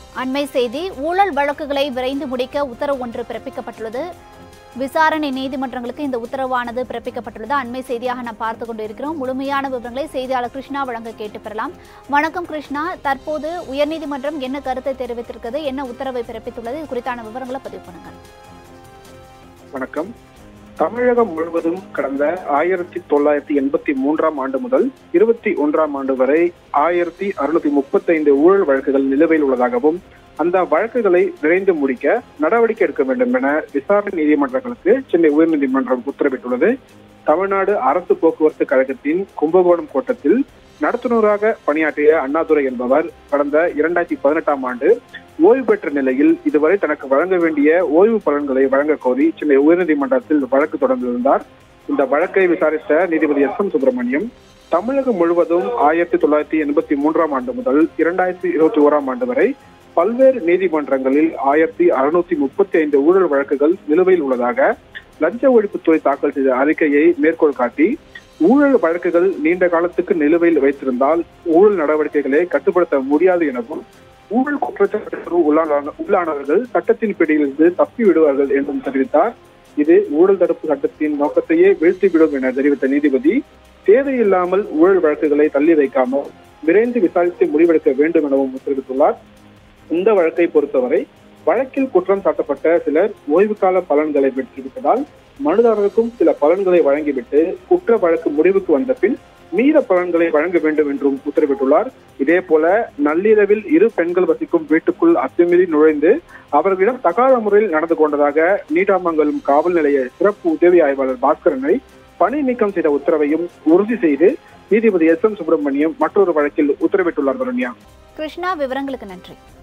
அண்மை செய்தி ஊழல் வழக்குகளை விரைந்து முடிக்க உத்தரவு ஒன்று பிறப்பிக்கப்பட்டுள்ளது. விசாரணை நீதிமன்றங்களுக்கு இந்த உத்தரவானது பிறப்பிக்கப்பட்டுள்ளது. அண்மை செய்தியாக நாம் பார்த்துக் கொண்டிருக்கிறோம். முழுமையான விவரங்களை செய்தியாளர் கிருஷ்ணா வழங்க கேட்டு பெறலாம். வணக்கம் கிருஷ்ணா, தற்போது உயர்நீதிமன்றம் என்ன கருத்தை தெரிவித்திருக்கிறது, என்ன உத்தரவை பிறப்பித்துள்ளது, இது குறித்தான விவரங்களை பதிவு பண்ணுங்க. வணக்கம். தமிழகம் முழுவதும் கடந்த 1983 ஆண்டு முதல் 21 ஆண்டு வரை 1635 ஊழல் வழக்குகள் நிலுவையில் உள்ளதாகவும் அந்த வழக்குகளை விரைந்து முடிக்க நடவடிக்கை எடுக்க வேண்டும் என விசாரணை நீதிமன்றங்களுக்கு சென்னை உயர்நீதிமன்றம் உத்தரவிட்டுள்ளது. தமிழ்நாடு அரசு போக்குவரத்து கழகத்தின் கும்பகோணம் கோட்டத்தில் நடத்துனராக பணியாற்றிய அண்ணாதுரை என்பவர் கடந்த 2018 ஆண்டு ஓய்வு பெற்ற நிலையில் இதுவரை தனக்கு வழங்க வேண்டிய ஓய்வு பலன்களை வழங்க கோரி சென்னை உயர்நீதிமன்றத்தில் வழக்கு தொடர்ந்திருந்தார். இந்த வழக்கை விசாரித்த நீதிபதி எஸ்.எம். சுப்பிரமணியம் தமிழகம் முழுவதும் 1983 ஆண்டு முதல் 2021 ஆண்டு வரை பல்வேறு நீதிமன்றங்களில் 1635 ஊழல் வழக்குகள் நிலுவையில் உள்ளதாக லஞ்ச ஒழிப்புத்துறை தாக்கல் செய்த அறிக்கையை மேற்கோள் காட்டி ஊழல் வழக்குகள் நீண்ட காலத்துக்கு நிலுவையில் வைத்திருந்தால் ஊழல் நடவடிக்கைகளை கட்டுப்படுத்த முடியாது எனவும் ஊழல் குற்றச்சாட்டு உள்ளானவர்கள் சட்டத்தின் பிடியிலிருந்து தப்பி விடுவார்கள் என்றும் தெரிவித்தார். இது ஊழல் தடுப்பு சட்டத்தின் நோக்கத்தையே வீழ்த்திவிடும் என தெரிவித்த நீதிபதி தேவையில்லாமல் ஊழல் வழக்குகளை தள்ளி வைக்காமல் விரைந்து விசாரித்து முடிவெடுக்க வேண்டும் எனவும் தெரிவித்துள்ளார். இந்த வழக்கை பொறுத்தவரை வழக்கில் குற்றம் சாட்டப்பட்ட சிலர் ஓய்வு கால பலன்களை பெற்றிருப்பதால் மனுதாரருக்கும் சில பலன்களை வழங்கிவிட்டு குற்ற வழக்கு முடிவுக்கு வந்த பின் மீத பலன்களை வழங்க வேண்டும் என்றும் உத்தரவிட்டுள்ளார். இதே போல நள்ளிரவில் 2 பெண்கள் வசிக்கும் வீட்டுக்குள் அத்துமீறி நுழைந்து அவர்களிடம் தகாத முறையில் நடந்து கொண்டதாக நீடாமங்கலம் காவல் நிலைய சிறப்பு உதவி ஆய்வாளர் பாஸ்கரனை பணி நீக்கம் செய்த உத்தரவையும் உறுதி செய்து நீதிபதி எஸ்.எம். சுப்பிரமணியம் மற்றொரு வழக்கில் உத்தரவிட்டுள்ளார். கிருஷ்ணா, விவரங்களுக்கு நன்றி.